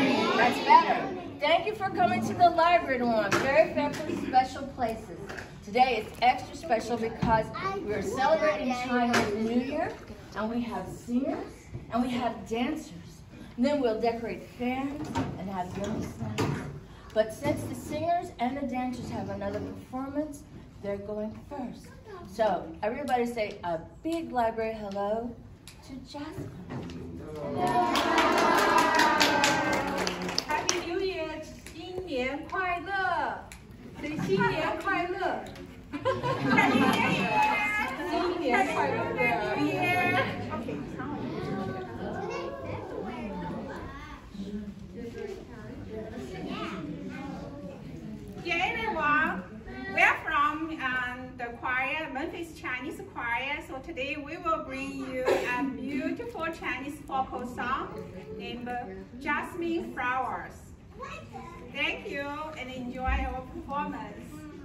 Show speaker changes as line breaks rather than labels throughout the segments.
That's better. Thank you for coming to the library to one of our very famous special places. Today is extra special because we're celebrating Chinese New Year, and we have singers, and we have dancers. And then we'll decorate fans and have yummy snacks. But since the singers and the dancers have another performance, they're going first. So everybody say a big library hello to Jasmine.
Happy New Year! 新年快乐！新年快乐！新年快乐！Dear everyone, we are from the choir, Memphis Chinese Choir. So today we will bring you a beautiful Chinese folk song named Jasmine Flowers. Thank you and enjoy our performance.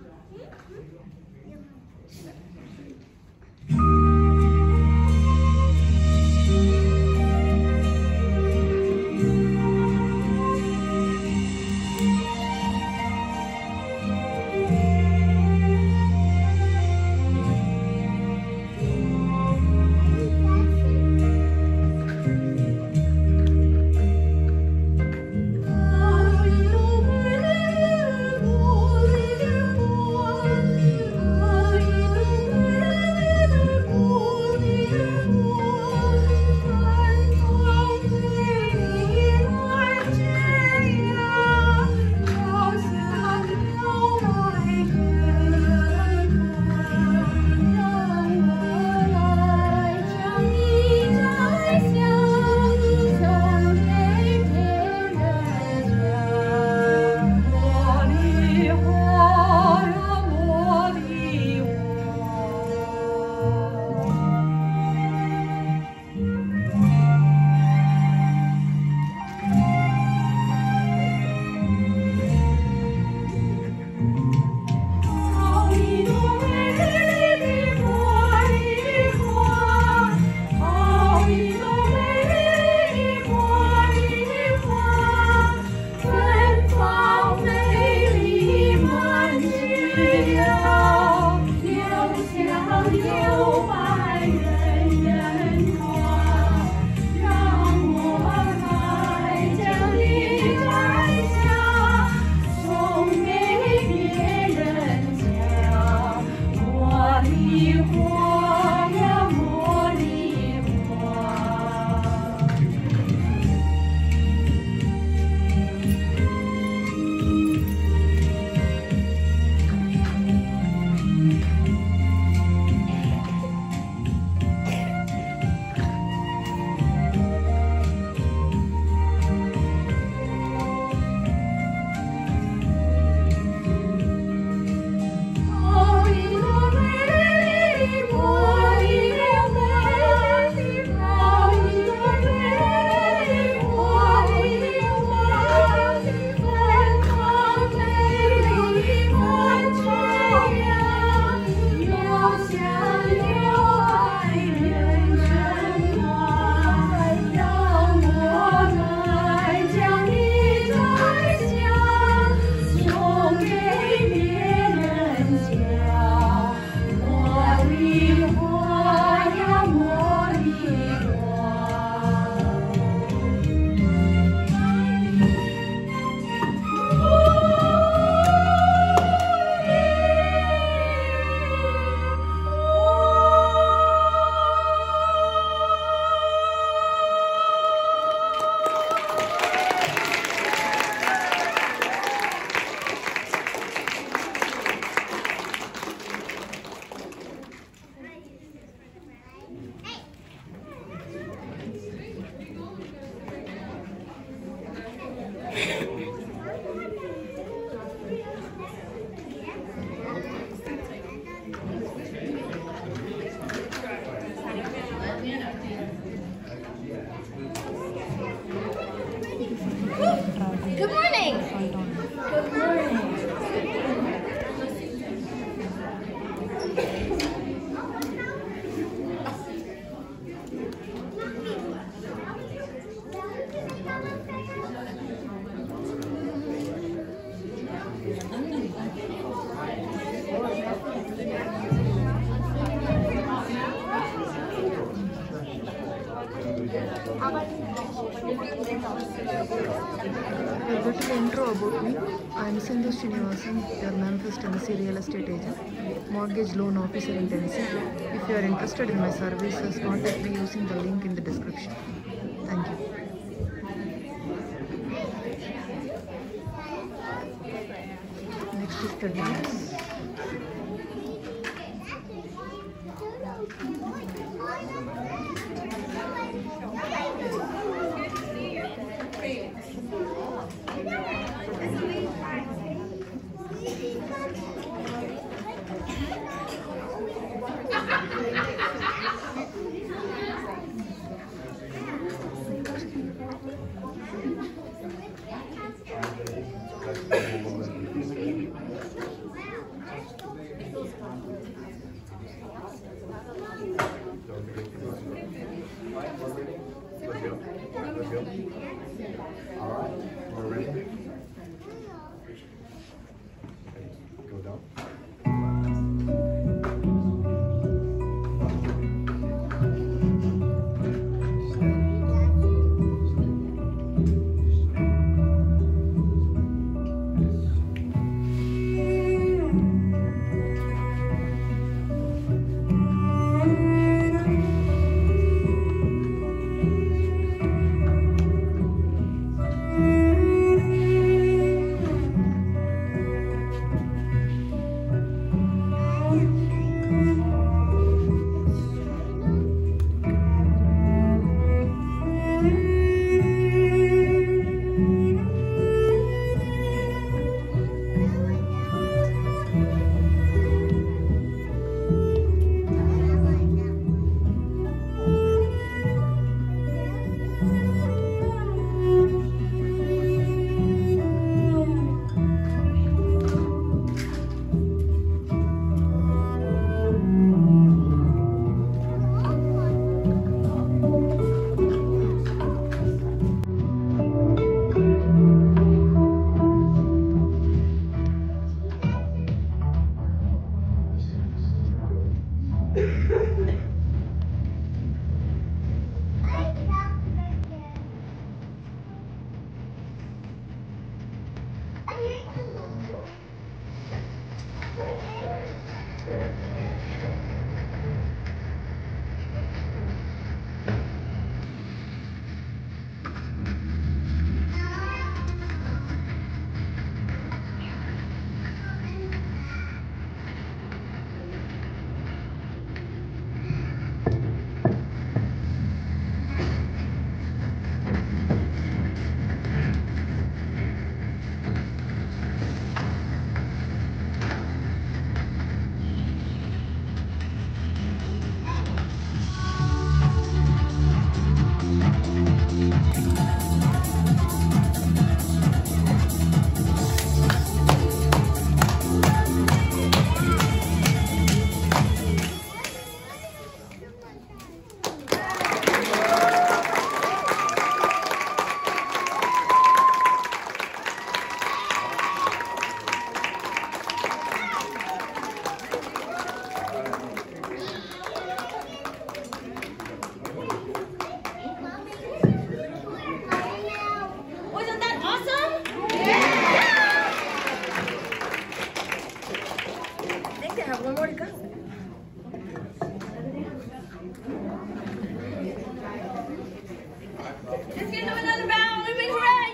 Good morning. Good morning.
Go to the intro about me. I am Sindhu Srinivasan, your Memphis, Tennessee real estate agent, mortgage loan officer in Tennessee. If you are interested in my services, contact me using the link in the description. Thank you. Next is the deeds.
All right, we're ready. Go down.
One more to go. Let's get to another round. We make it right.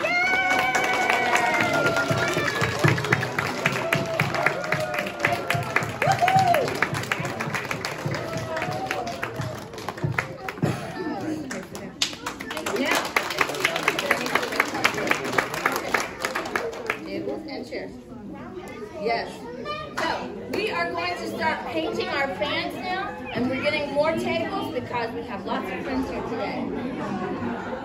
Tables and chairs. Yes. So we are going to start painting our fans now, and we're getting more tables because we have lots of friends here today.